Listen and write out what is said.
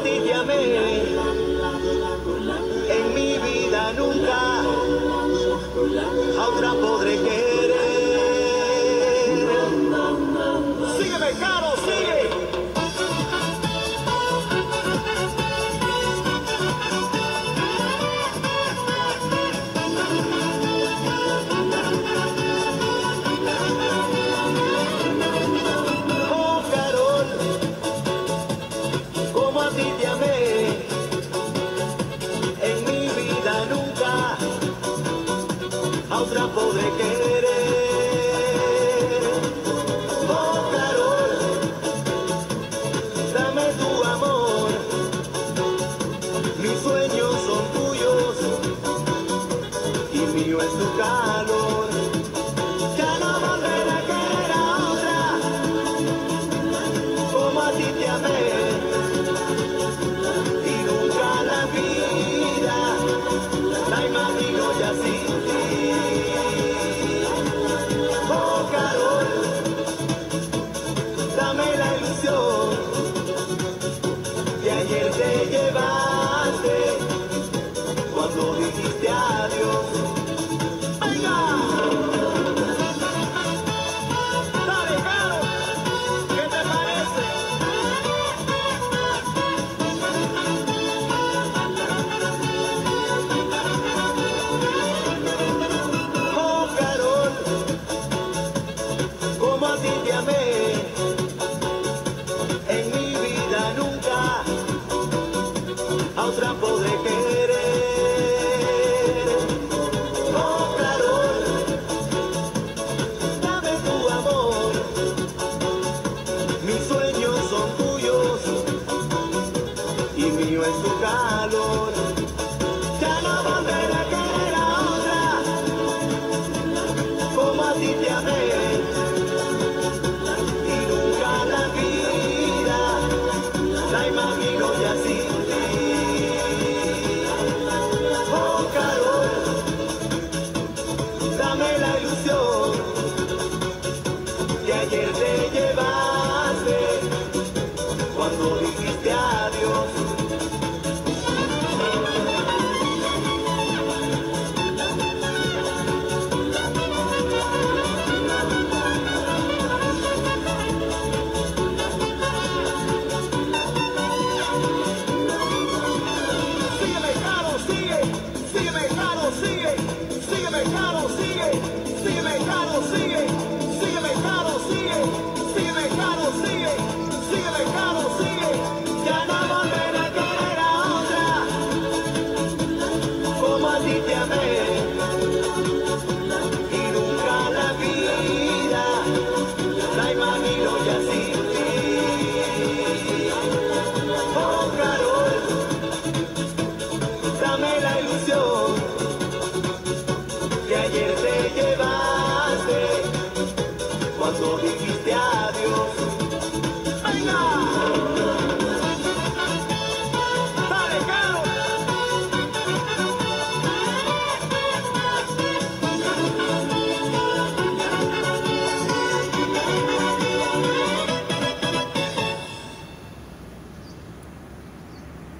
ti te amé, en mi vida nunca a otra podré querer. Sígueme, Caro, sigue. Oh, Carol, como a ti te amé, en mi vida nunca a otra podré querer. Oh, Carol, dame tu amor, mis sueños son tuyos y mío es tu calor. Ya no volveré a querer a otra, como a ti te amé, y nunca la vida la imagino ya sin ti. Oh, Carol, dame la ilusión que ayer te llevaste cuando dijiste adiós. ¡Venga! Dale, Caro, ¿qué te parece? Oh, Carol, como a ti te amé, en mi vida nunca a otra podré querer. Oh, Carol, dame tu amor, mis sueños son tuyos y mío es tu calor. Ya no volveré a querer a otra, como a ti te amé, y nunca la vida la imagino